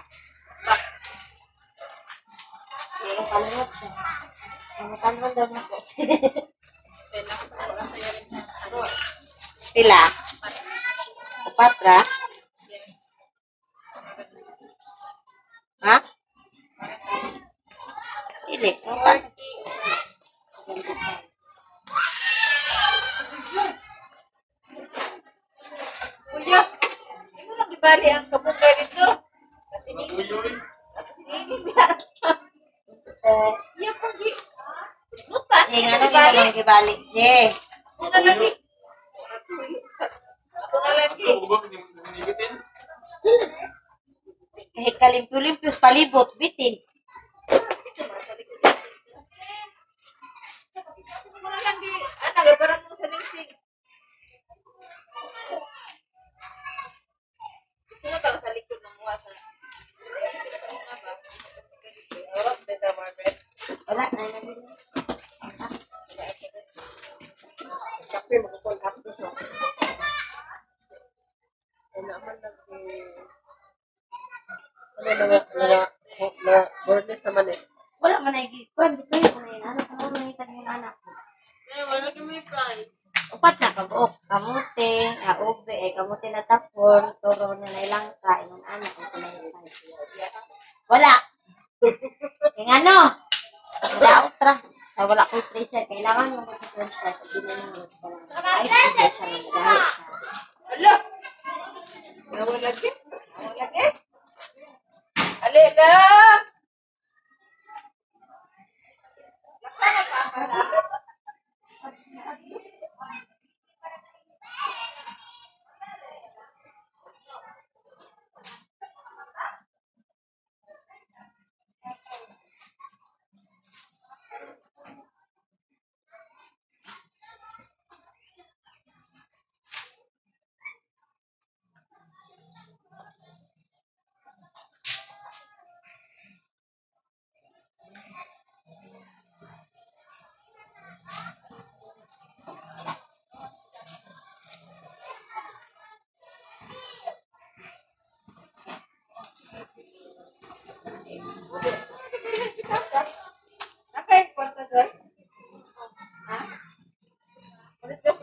Speaker 3: Eh, kalimot siya. Kalimot daw na po. Pila? Kupatra? Ha? Pili. Ang
Speaker 8: Kuya, ikaw lang ibali ang kabunga dito. Katinigin. Katinigin niya. Iya pong di. Nuta
Speaker 3: Jeng, ano ginamang gibalik, Jeng?
Speaker 8: Ako na lagi. Ako na lagi.
Speaker 6: Ano, ubang hindi mo ginigit yan?
Speaker 3: Kahit kalimpyo-limpyo sa palibot, bitin.
Speaker 8: Ako na lagi. Ah, nagabaran mo sa ningsing. Ito na ka sa likod ng mga sa...
Speaker 3: Wala, na yun.
Speaker 7: Kape, magkukul hapos na. Ano naman nag... Ano na nga, na, na, burless naman eh.
Speaker 3: Wala man na igikuan. Dito yun ko na yun. Ano kung ano yung yung anak ko?
Speaker 8: Eh, wala ka may price.
Speaker 3: Upat na kabuok. Kamuti, ah, ube, eh, kamuti na tapon, turo na na ilang ka, inong anak ko na yung wala. Yung ano? Wala utra. Sa wala ko'y tracer. Kailangan mo sa french fries. Hindi na nang gusto ko lang. Ay, sige siya ng dahil siya.
Speaker 8: Ala! Nawa lagi? Nawa lagi? Alila! Okay, kwarta doon. Ha? Ulit kasi.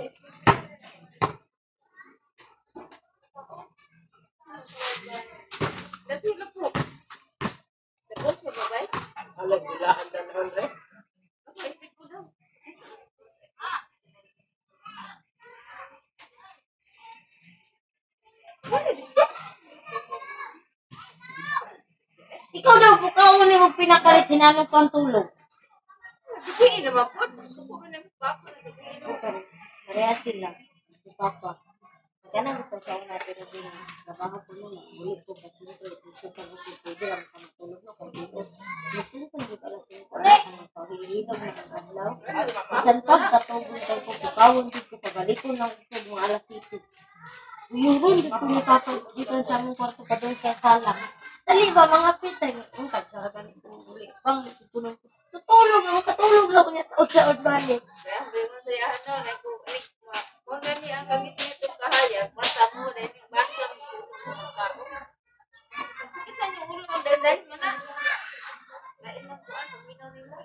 Speaker 8: Dati yung lapok. Lapok sa babay?
Speaker 7: Alam, bilaan na naman rin.
Speaker 8: Okay, isip ko daw.
Speaker 3: Ikaw daw, bukaw mo na yung pinakalit. Hinanong ko ang tulog.
Speaker 8: Bibiin naman po. Gusto ko na yung papa. Bibiin naman.
Speaker 3: Pareha sila. Si Papa. Kaya na gusto siya yung natin na din. Trabaho ko nila. Ulit ko pa siyempre. Gusto ko na siya. Pwede lang kami tulog na kung dito. Gusto ko na pala siya. Para sa mga pahilinog na ng adlaw. Isan pag katubong tayo ko. Bukawon dito. Pabalik ko ng ito mga alas ito. Yung ron, dito ni Papa. Dito sa among kwarto pa doon sa sala. Dali ba mga pitay? Ang kagsaragan itong ulit. Pang itutunan ko. Tutulog lang. Katulog lang ko niya. Taod-taod balik.
Speaker 8: Kaya ang bayo sa yahan no, like, huwag gani ang gamitin itong kahayag, mata mo na yung basa ng tao. Kasi kita niyo ulo ng danday mo na. Lain lang po ano, minaw nila.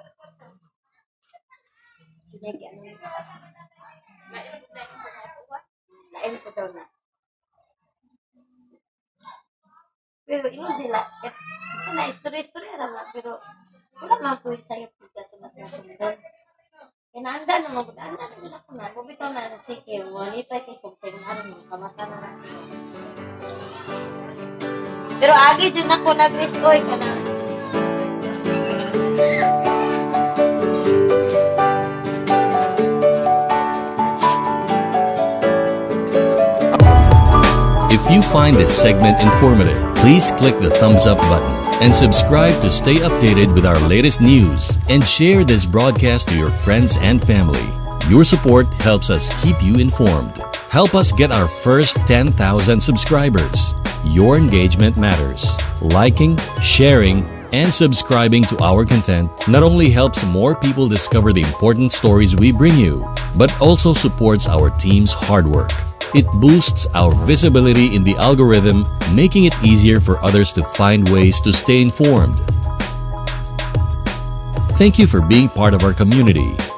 Speaker 3: Sinagi ano yun.
Speaker 8: Lain lang na yung mga buwan.
Speaker 3: Lain ko daw na. Pero yun sila. Ito na, istorya-istorya naman. Pero wala lang po yung sa'yo. Pagka ito na sundan. Kinaanda naman ko. Anda naman ako na. Bumitaw na. Sige, walipay kay kung sa'yo. Kamata na natin. Pero agi dyan ako nag-riskoy ka na.
Speaker 1: If you find this segment informative, please click the thumbs up button and subscribe to stay updated with our latest news, and share this broadcast to your friends and family. Your support helps us keep you informed. Help us get our first ten thousand subscribers. Your engagement matters. Liking, sharing, and subscribing to our content not only helps more people discover the important stories we bring you, but also supports our team's hard work. It boosts our visibility in the algorithm, making it easier for others to find ways to stay informed. Thank you for being part of our community.